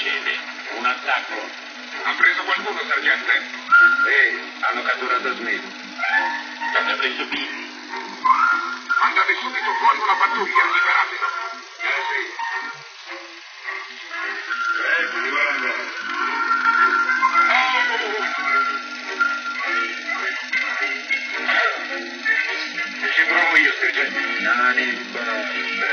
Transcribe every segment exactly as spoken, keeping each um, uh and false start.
succede? Un attacco? Ha preso qualcuno, sergente? Sì, hanno catturato Smith. L'hanno preso qui? Andate subito fuori una pattuglia, liberatelo. Eh sì. Ecco, guarda. Ci provo io, sergente. Non importa.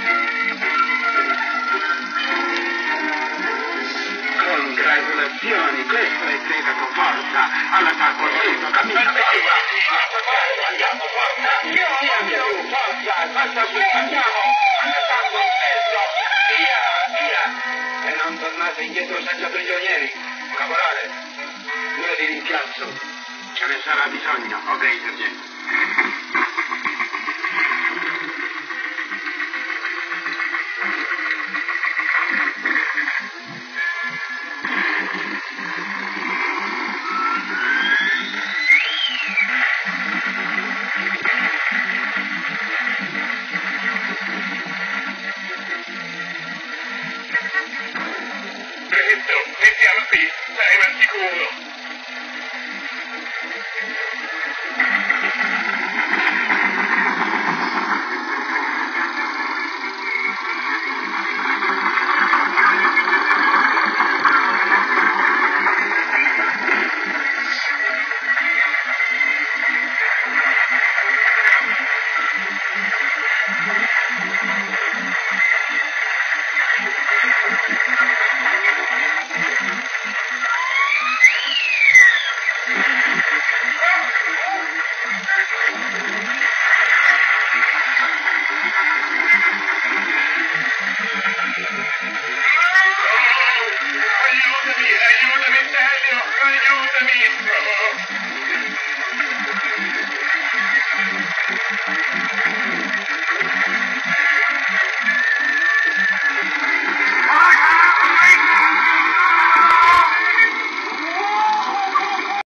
Congratulazioni, questo è Fegato, forza! All'attacco, subito, cammina, metti qua! Andiamo, forza! Via, via, via, forza! Basta qui, andiamo! All'attacco, presto! Via, via! E non tornate indietro senza prigionieri! Caporale, due di rimpiazzo. Ce ne sarà bisogno, ok, sergente?